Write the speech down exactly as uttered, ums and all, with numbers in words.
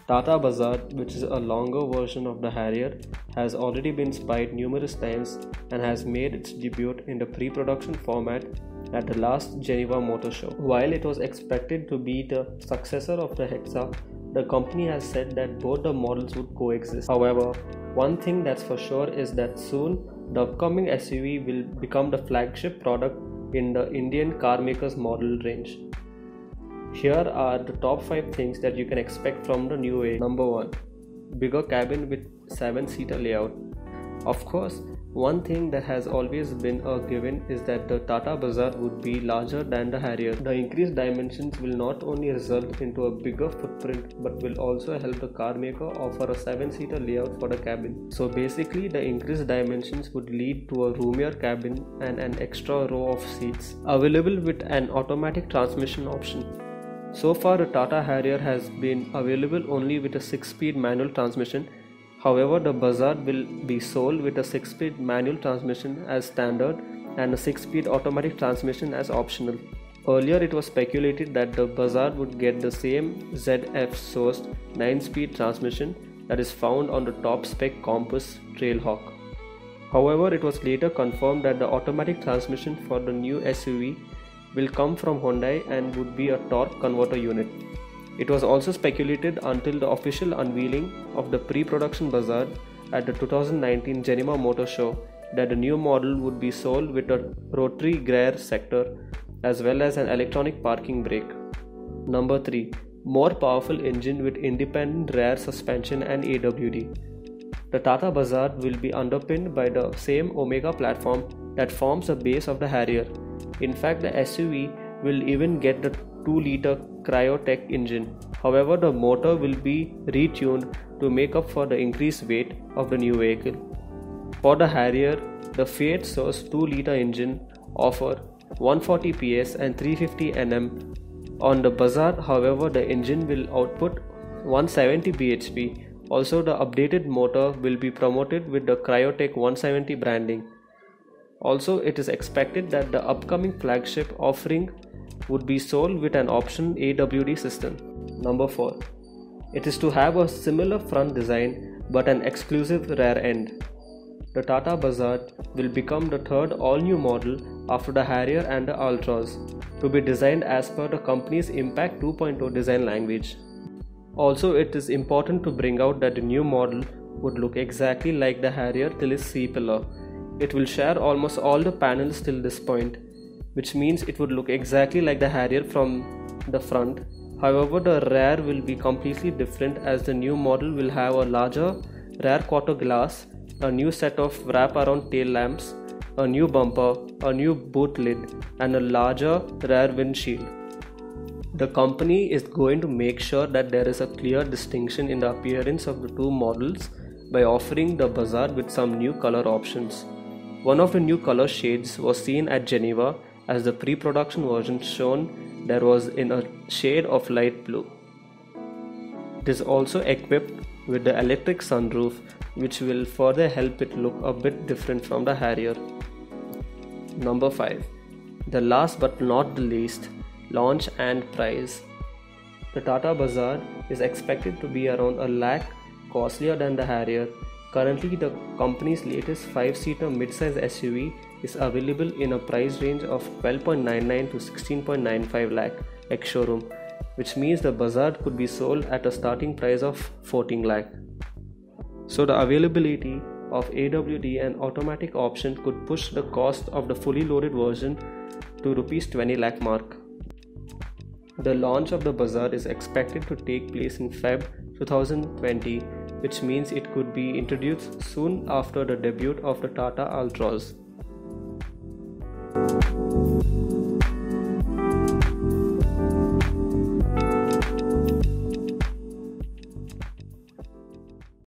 Tata Buzzard, which is a longer version of the Harrier, has already been spied numerous times and has made its debut in the pre-production format at the last Geneva Motor Show. While it was expected to be the successor of the Hexa, the company has said that both the models would coexist. However, one thing that's for sure is that soon the upcoming S U V will become the flagship product in the Indian car makers' model range. Here are the top five things that you can expect from the new A. Number one. Bigger cabin with seven seater layout. Of course, one thing that has always been a given is that the Tata Buzzard would be larger than the Harrier. The increased dimensions will not only result into a bigger footprint but will also help the car maker offer a seven seater layout for the cabin. So basically, the increased dimensions would lead to a roomier cabin and an extra row of seats, available with an automatic transmission option. So far, the Tata Harrier has been available only with a six speed manual transmission. However, the Buzzard will be sold with a six speed manual transmission as standard and a six speed automatic transmission as optional. Earlier, it was speculated that the Buzzard would get the same Z F sourced nine speed transmission that is found on the top spec Compass Trailhawk. However, it was later confirmed that the automatic transmission for the new S U V will come from Hyundai and would be a torque converter unit. It was also speculated until the official unveiling of the pre-production Buzzard at the two thousand nineteen Geneva Motor Show that the new model would be sold with a rotary gear sector as well as an electronic parking brake. Number three. More powerful engine with independent rear suspension and A W D. The Tata Buzzard will be underpinned by the same Omega platform that forms the base of the Harrier. In fact, the S U V will even get the two liter Cryotech engine. However, the motor will be retuned to make up for the increased weight of the new vehicle. For the Harrier, the Fiat Source two liter engine offer one hundred forty P S and three hundred fifty Newton meters. On the Buzzard, however, the engine will output one hundred seventy B H P. Also, the updated motor will be promoted with the Cryotech one seventy branding. Also, it is expected that the upcoming flagship offering would be sold with an optional A W D system. Number four. It is to have a similar front design but an exclusive rear end. The Tata Buzzard will become the third all-new model after the Harrier and the Ultras to be designed as per the company's Impact two point oh design language. Also, it is important to bring out that the new model would look exactly like the Harrier till its C-pillar. It will share almost all the panels till this point, which means it would look exactly like the Harrier from the front. However, the rear will be completely different as the new model will have a larger rear quarter glass, a new set of wrap-around tail lamps, a new bumper, a new boot lid, and a larger rear windshield. The company is going to make sure that there is a clear distinction in the appearance of the two models by offering the Buzzard with some new color options. One of the new color shades was seen at Geneva, as the pre-production version shown there was in a shade of light blue. It is also equipped with the electric sunroof, which will further help it look a bit different from the Harrier. Number five. The last but not the least, launch and price. The Tata Buzzard is expected to be around a lakh costlier than the Harrier. Currently, the company's latest five seater mid-size S U V is available in a price range of twelve point nine nine to sixteen point nine five lakh ex-showroom, which means the Buzzard could be sold at a starting price of fourteen lakh. So the availability of A W D and automatic option could push the cost of the fully loaded version to rupees twenty lakh mark. The launch of the Buzzard is expected to take place in February twenty twenty, which means it could be introduced soon after the debut of the Tata Ultras.